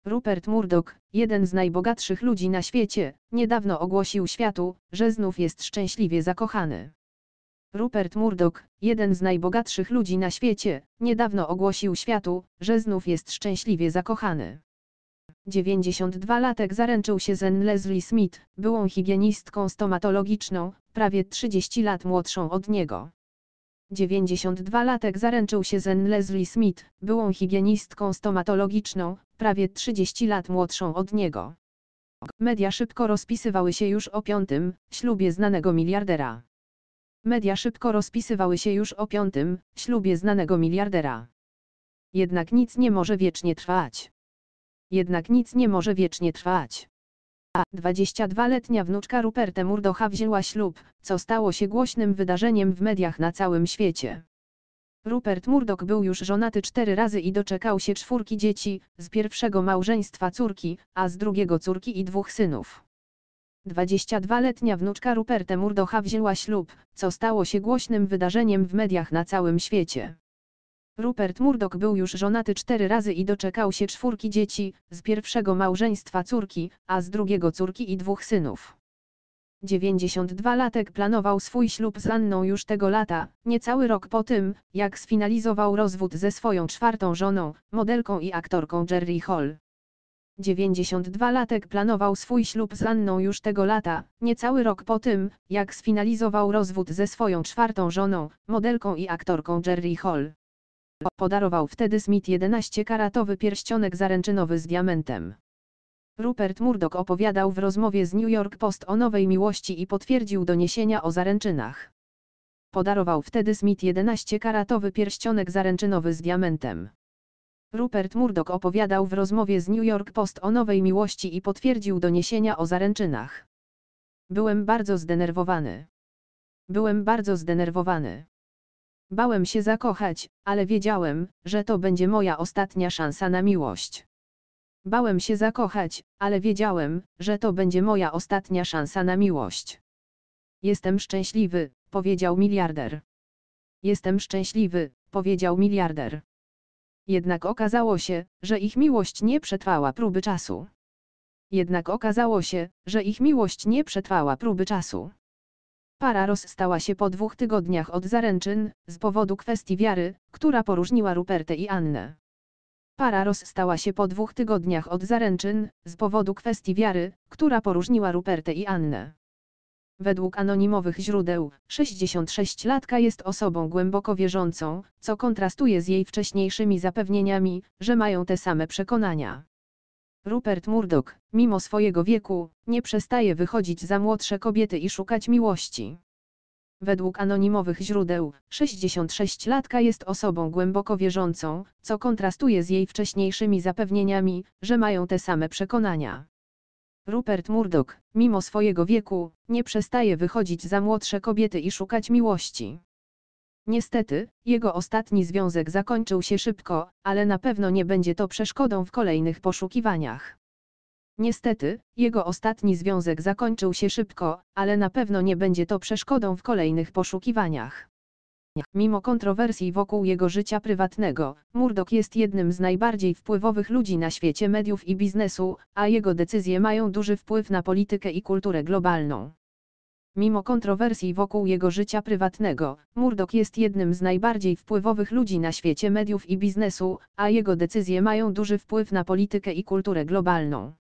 Rupert Murdoch, jeden z najbogatszych ludzi na świecie, niedawno ogłosił światu, że znów jest szczęśliwie zakochany. Rupert Murdoch, jeden z najbogatszych ludzi na świecie, niedawno ogłosił światu, że znów jest szczęśliwie zakochany. 92-latek zaręczył się z Anne Leslie Smith, byłą higienistką stomatologiczną, prawie 30 lat młodszą od niego. 92-latek zaręczył się z Anne Leslie Smith, byłą higienistką stomatologiczną, prawie 30 lat młodszą od niego. Media szybko rozpisywały się już o 5. ślubie znanego miliardera. Media szybko rozpisywały się już o 5. ślubie znanego miliardera. Jednak nic nie może wiecznie trwać. Jednak nic nie może wiecznie trwać. A 22-letnia wnuczka Ruperta Murdocha wzięła ślub, co stało się głośnym wydarzeniem w mediach na całym świecie. Rupert Murdoch był już żonaty 4 razy i doczekał się 4 dzieci, z pierwszego małżeństwa córki, a z drugiego córki i 2 synów. 22-letnia wnuczka Ruperta Murdocha wzięła ślub, co stało się głośnym wydarzeniem w mediach na całym świecie. Rupert Murdoch był już żonaty 4 razy i doczekał się 4 dzieci, z pierwszego małżeństwa córki, a z drugiego córki i 2 synów. 92-latek planował swój ślub z Anną już tego lata, niecały rok po tym, jak sfinalizował rozwód ze swoją 4. żoną, modelką i aktorką Jerry Hall. 92-latek planował swój ślub z Anną już tego lata, niecały rok po tym, jak sfinalizował rozwód ze swoją 4. żoną, modelką i aktorką Jerry Hall. Podarował wtedy Smith 11-karatowy pierścionek zaręczynowy z diamentem. Rupert Murdoch opowiadał w rozmowie z New York Post o nowej miłości i potwierdził doniesienia o zaręczynach. Podarował wtedy Smith 11-karatowy pierścionek zaręczynowy z diamentem. Rupert Murdoch opowiadał w rozmowie z New York Post o nowej miłości i potwierdził doniesienia o zaręczynach. Byłem bardzo zdenerwowany. Byłem bardzo zdenerwowany. Bałem się zakochać, ale wiedziałem, że to będzie moja ostatnia szansa na miłość. Bałem się zakochać, ale wiedziałem, że to będzie moja ostatnia szansa na miłość. Jestem szczęśliwy, powiedział miliarder. Jestem szczęśliwy, powiedział miliarder. Jednak okazało się, że ich miłość nie przetrwała próby czasu. Jednak okazało się, że ich miłość nie przetrwała próby czasu. Para rozstała się po 2 tygodniach od zaręczyn, z powodu kwestii wiary, która poróżniła Rupertę i Annę. Para rozstała się po 2 tygodniach od zaręczyn, z powodu kwestii wiary, która poróżniła Rupertę i Annę. Według anonimowych źródeł, 66-latka jest osobą głęboko wierzącą, co kontrastuje z jej wcześniejszymi zapewnieniami, że mają te same przekonania. Rupert Murdoch, mimo swojego wieku, nie przestaje wychodzić za młodsze kobiety i szukać miłości. Według anonimowych źródeł, 66-latka jest osobą głęboko wierzącą, co kontrastuje z jej wcześniejszymi zapewnieniami, że mają te same przekonania. Rupert Murdoch, mimo swojego wieku, nie przestaje wychodzić za młodsze kobiety i szukać miłości. Niestety, jego ostatni związek zakończył się szybko, ale na pewno nie będzie to przeszkodą w kolejnych poszukiwaniach. Niestety, jego ostatni związek zakończył się szybko, ale na pewno nie będzie to przeszkodą w kolejnych poszukiwaniach. Mimo kontrowersji wokół jego życia prywatnego, Murdoch jest jednym z najbardziej wpływowych ludzi na świecie mediów i biznesu, a jego decyzje mają duży wpływ na politykę i kulturę globalną. Mimo kontrowersji wokół jego życia prywatnego, Murdoch jest jednym z najbardziej wpływowych ludzi na świecie mediów i biznesu, a jego decyzje mają duży wpływ na politykę i kulturę globalną.